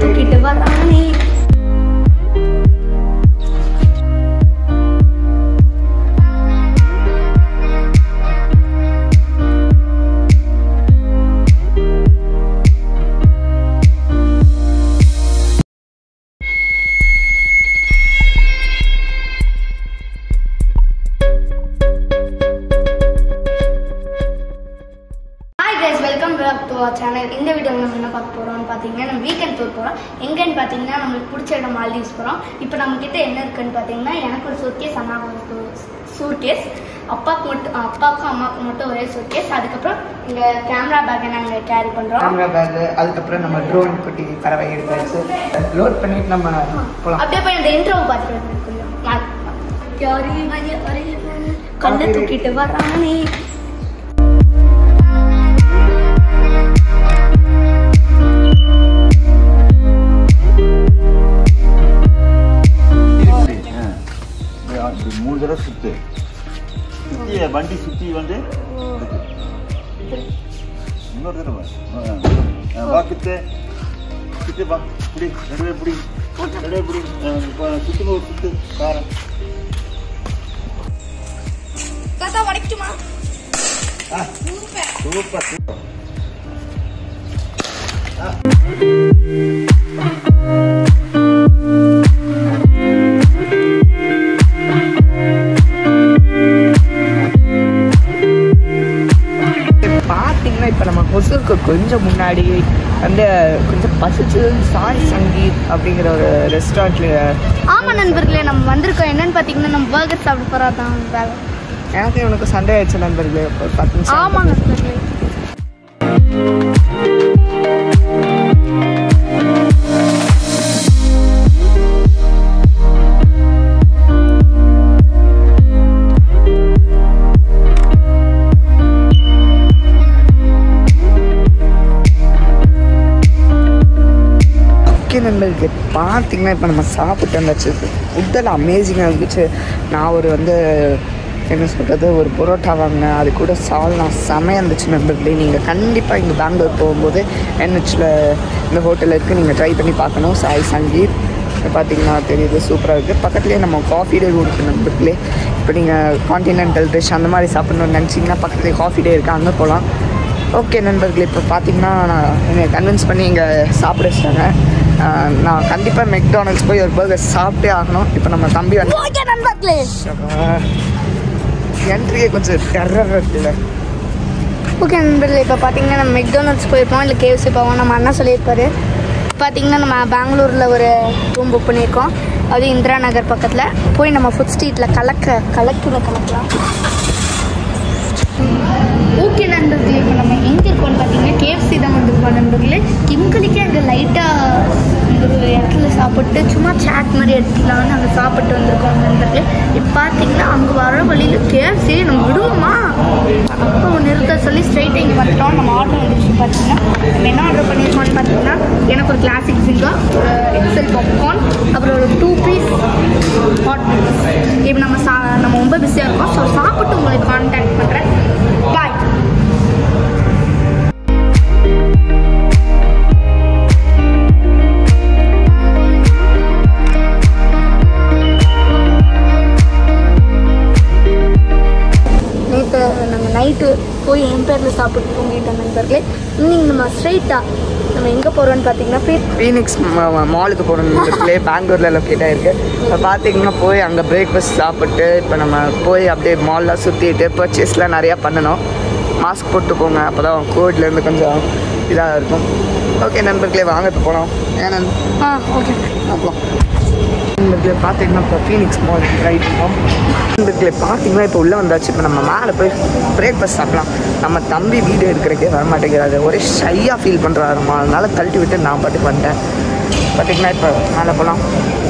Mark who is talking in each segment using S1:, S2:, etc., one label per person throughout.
S1: தூக்கிட்டு வரானே. சேனல் இந்த வீடியோவில் நம்ம என்ன பார்க்க போகிறோம்னு பார்த்தீங்கன்னா நம்ம வீக்கெண்ட் டூர் போகிறோம். எங்கேன்னு பார்த்தீங்கன்னா நம்மளுக்கு பிடிச்ச இடம் மால்டீவ்ஸ் போகிறோம். இப்போ நம்மக்கிட்ட என்ன இருக்குன்னு பார்த்தீங்கன்னா எனக்கு ஒரு சூட்கேஸ், அம்மாவுக்கு ஒரு சூட்கேஸ், அப்பாவுக்கும் அம்மாவுக்கும் மட்டும் ஒரே சூட்கேஸ். அதுக்கப்புறம் இங்கே கேமரா பேக்கை நாங்கள் கேரி பண்ணுறோம்.
S2: கேமரா பேக்கு, அதுக்கப்புறம் நம்ம ட்ரோன் குட்டி பறவை எடுத்தாச்சு. லோட் பண்ணிட்டு நம்ம போகலாம்.
S1: அப்படியே போய் இந்த இன்ட்ரோவை பார்த்துட்டு கல்லை தூக்கிட்டு வரானே.
S3: மூணு தடவை சுத்து வண்டி சுத்தி வந்து இன்னொரு தடவை வாக்குத்து சுத்து வா புடி ரெண்டு புடி சுத்துங்க ஒரு சுத்து காரம்
S1: உடைக்குமா?
S3: Super super.
S2: பார்த்தீங்கன்னா இப்போ நம்ம ஹொசூருக்கு கொஞ்சம் முன்னாடி வந்து கொஞ்சம் பசிச்சு சாய் சங்கீத் அப்படிங்கிற ஒரு ரெஸ்டாரண்ட்ல.
S1: ஆமாம் நண்பர்களே, நம்ம வந்திருக்கோம். என்னன்னு பார்த்தீங்கன்னா நம்ம பர்கர் சாப்பிட போகிறோம். தான் வேலை.
S2: எனக்கு இவனுக்கு சண்டே ஆயிடுச்சு நண்பர்களே. ஒரு 10 நிமிஷம்.
S1: ஆமாம் நண்பர்களே.
S2: நண்பர்களுக்கு பார்த்தீங்கன்னா இப்போ நம்ம சாப்பிட்டு வந்தாச்சு. ஃபுட்டெல்லாம் அமேசிங்காக இருந்துச்சு. நான் ஒரு வந்து என்ன சொல்கிறது, ஒரு பரோட்டா வாங்கினேன். அது கூட சால்னா செமையாக இருந்துச்சு நண்பர்களே. நீங்கள் கண்டிப்பாக இங்கே பெங்களூர் போகும்போது NHல இந்த ஹோட்டலில் இருக்குது, நீங்கள் ட்ரை பண்ணி பார்க்கணும். சாய் சங்கீத் பார்த்தீங்கன்னா தெரியுது, சூப்பராக இருக்குது. பக்கத்துலேயே நம்ம காஃபி டே இருக்குது நண்பர்களே. இப்போ நீங்கள் கான்டினென்டல் டிஷ் அந்த மாதிரி சாப்பிட்ணுன்னு நினச்சிங்கன்னா பக்கத்துலேயே காஃபி டே இருக்குது, அங்கே போகலாம். ஓகே நண்பர்களே, இப்போ பார்த்தீங்கன்னா நான் என்னை கன்வின்ஸ் பண்ணி இங்கே சாப்பிட வச்சிட்டாங்க. நான் கண்டிப்பாக மெக்டானல்ட்ஸ் போய் ஒரு பர்கர் சாப்பிட்டே ஆகணும். இப்போ நம்ம தம்பி வந்து என்ட்ரியே கொஞ்சம் டெரர் இருக்குல்ல.
S1: ஓகே நண்பர்களே, இப்போ பார்த்தீங்கன்னா நம்ம மெக்டானல்ட்ஸ் போயிருக்கோம், இல்லை KFC போவோம். நம்ம அண்ணா சொல்லியிருப்பாரு. பார்த்தீங்கன்னா நம்ம பெங்களூரில் ஒரு ரூம் புக் பண்ணியிருக்கோம். அது இந்திரா நகர் பக்கத்தில். போய் நம்ம ஃபுட் ஸ்ட்ரீட்டில் கலக்கலாம். ஓகே நண்பர்களே, இப்போ நம்ம எங்கே இருக்கோம்னு பார்த்தீங்கன்னா KFC தான் வந்துருக்கோம் நண்பர்களே. கிம்கலிக்கே அங்கே லைட்டாக ஒரு இடத்துல சாப்பிட்டு சும்மா சாட் மாதிரி எடுத்துக்கலாம்னு அங்கே சாப்பிட்டு வந்திருக்கோம் நண்பர்களே. இப்போ பார்த்தீங்கன்னா அங்கே வர வழியில் KFC நம்ம விடுவோமா அப்போ நிறுத்த சொல்லி ஸ்ட்ரைட்டாக இங்கே வந்துட்டோம். நம்ம ஆர்டர் வந்துச்சு. பார்த்தீங்கன்னா நம்ம என்ன ஆர்டர் பண்ணியிருக்கோம்னு பார்த்தீங்கன்னா எனக்கு ஒரு கிளாசிக் ஃபிங்கர், ஒரு XL பாப்கார்ன், அப்புறம் ஒரு 2 பீஸ் ஹாட் நூடுல்ஸ். இப்போ நம்ம ரொம்ப பிஸியாக இருக்கோம். ஸோ சாப்பிட்டு உங்களுக்கு கான்டாக்ட் பண்ணுறேன். பாய். நாங்கள் நைட்டு போய் என் பேரில் சாப்பிட்டு தூங்கிட்டோம் நண்பர்களே. இன்னைக்கு நம்ம ஸ்ட்ரைட்டாக நம்ம எங்கே போகிறோன்னு பார்த்தீங்கன்னா
S2: ஃபீனிக்ஸ் மாலுக்கு போகிறோம் நண்பர்களே. பெங்களூரில் லொக்கேட் ஆகிருக்கு. இப்போ பார்த்தீங்கன்னா போய் அங்கே பிரேக்ஃபாஸ்ட் சாப்பிட்டு இப்போ நம்ம போய் அப்படியே மால்லாம் சுற்றிட்டு பர்ச்சேஸ்லாம் நிறையா பண்ணணும். மாஸ்க் போட்டு போங்க, அப்போ தான் கோவிட்லேருந்து கொஞ்சம் இதாக இருக்கும். ஓகே நண்பர்களே, வாங்க இப்போ போகலாம். ஏன்னா
S1: ஓகே
S2: அப்புறம் நண்பர்களே பார்த்தீங்கன்னா இப்போ ஃபீனிக்ஸ் மால் ட்ரை பண்ணோம். நண்பர்களே பார்த்தீங்கன்னா இப்போ உள்ளே வந்தாச்சு. இப்போ நம்ம மேலே போய் பிரேக்ஃபாஸ்ட் சாப்பிடலாம். நம்ம தம்பி வீடு எடுக்கிறக்கே வரமாட்டேங்கிறாரு, ஒரே ஷையாக ஃபீல் பண்ணுறாருமா. அதனால தள்ளி விட்டு நான் பாட்டுக்கு வந்துட்டேன். பார்த்தீங்கன்னா இப்போ மேலே போகலாம்.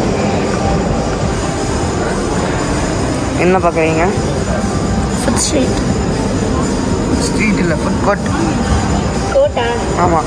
S2: என்ன பார்க்குறீங்க?
S1: ஃபுட்
S2: ஸ்ட்ரீட் இல்லை, ஃபுட் கோர்ட்.
S1: கோட்டா?
S2: ஆமாம்.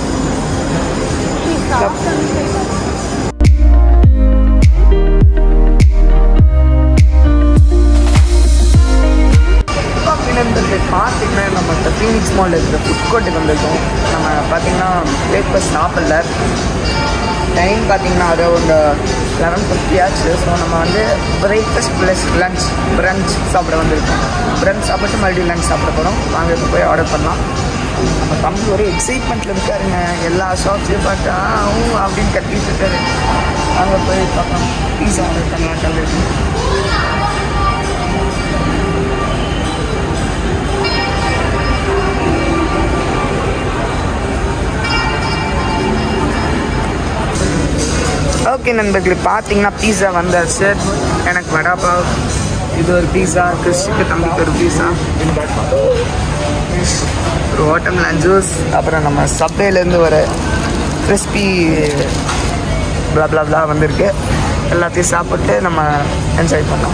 S2: பார்த்தீங்கன்னா நம்ம இந்த ஃபீனிக்ஸ் மாலில் இருக்கிற ஃபுட் கோர்ட்டுக்கு வந்திருக்கோம். நம்ம பார்த்தீங்கன்னா பிரேக்ஃபாஸ்ட் சாப்பிடல. டைம் பார்த்தீங்கன்னா அரௌண்ட் 11:50 ஆச்சு. ஸோ நம்ம வந்து பிரேக்ஃபாஸ்ட் ப்ளஸ் பிரன்ச் சாப்பிட வந்திருக்கோம். பிரன்ச் சாப்பிட்டு மறுபடியும் லஞ்ச் சாப்பிட போகிறோம். வாங்க இப்போ போய் ஆர்டர் பண்ணலாம். நம்ம தம்பி ஒரு எக்ஸைட்மெண்ட்டில் இருக்காருங்க. எல்லா ஷாப்ஸையும் பார்த்தா அப்படின்னு கத்திட்டு இருக்காரு. அங்கே போய் பார்க்கலாம். பீஸா ஆர்டர் பண்ணலாம் கல்லூரி. ஓகே நண்பர்களே, பார்த்தீங்கன்னா பீஸா வந்தாச்சு. எனக்கு வடாபாவ், இது ஒரு பீஸா, கிறிஸ்டிக்கு தம்பிக்கு ஒரு பீஸா, ஒரு வாட்டர்மெலன் ஜூஸ், அப்புறம் நம்ம சப்வேலேருந்து வர கிறிஸ்பி பிளா வந்திருக்கு. எல்லாத்தையும் சாப்பிட்டு நம்ம என்ஜாய் பண்ணோம்.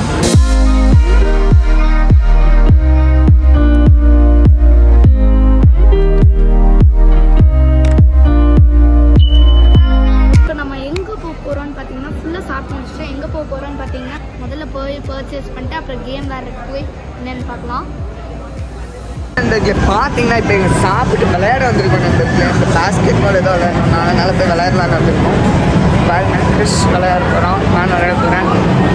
S1: எங்கே போக போகிறோன்னு பார்த்தீங்கன்னா முதல்ல போய் பர்ச்சேஸ் பண்ணிட்டு அப்புறம் கேம் விளையாடுறதுக்கு போய் என்னென்னு பார்க்கலாம்.
S2: பார்த்தீங்கன்னா இப்போ எங்கள் சாப்பிட்டு விளையாட வந்திருக்கோம். இந்த பாஸ்கெட் பால் ஏதோ விளையாடணும், அதனால போய் விளையாடலான்னு வந்திருக்கோம். பாருங்க, கிறிஸ் விளையாட போகிறோம், நான் விளையாட போகிறேன்.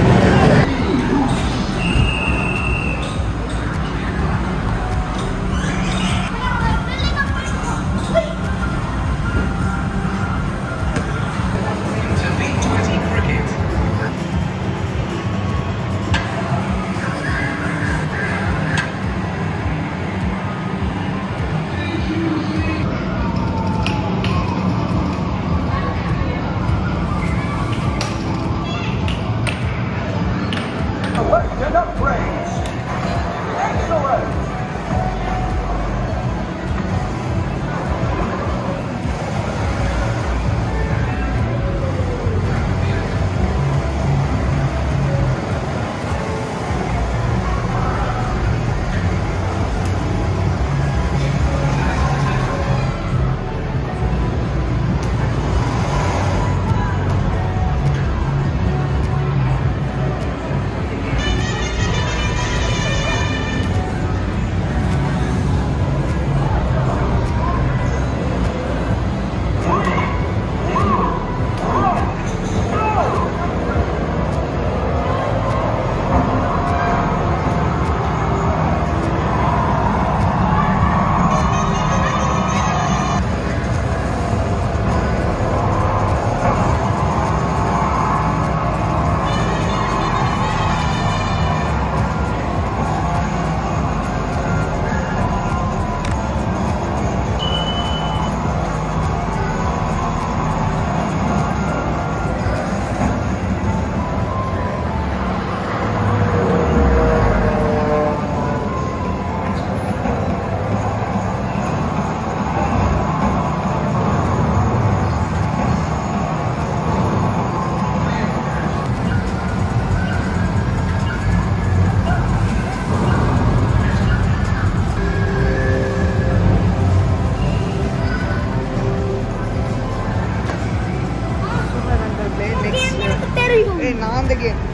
S2: நான் the game.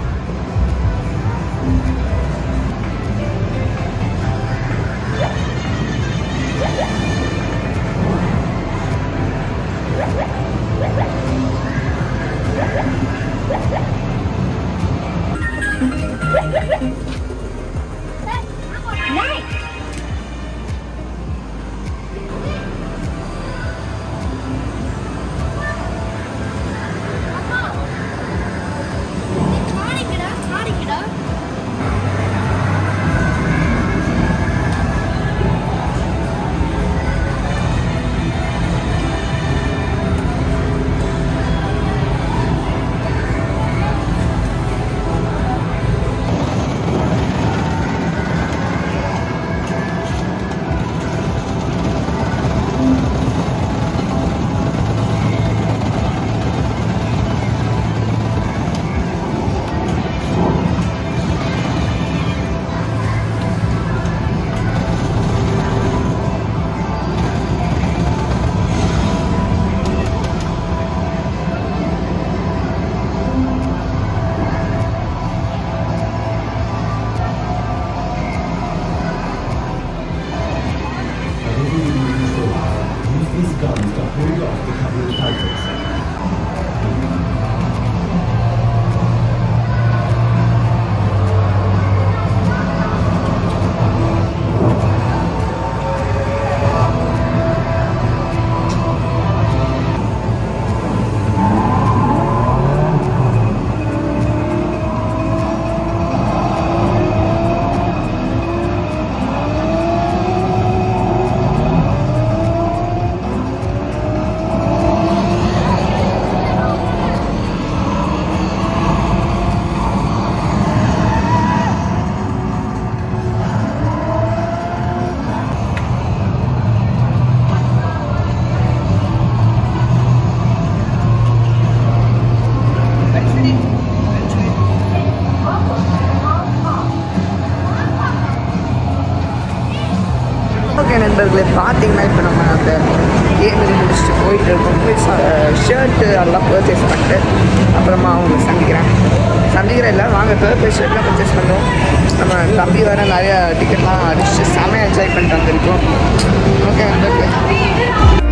S2: போயிட்டு இருக்கோம். போய் ஷர்ட்டு அதெல்லாம் பர்ச்சேஸ் பண்ணிட்டு அப்புறமா அவங்க சந்திக்கிறேன் இல்லை வாங்க போய் ஷர்ட்லாம் பர்ச்சேஸ் பண்ணுவோம். நம்ம தம்பி வேறு நிறையா டிக்கெட்லாம் அடிச்சு செமையாக என்ஜாய் பண்ணிட்டு வந்திருக்கோம். ஓகே நண்பர்களே.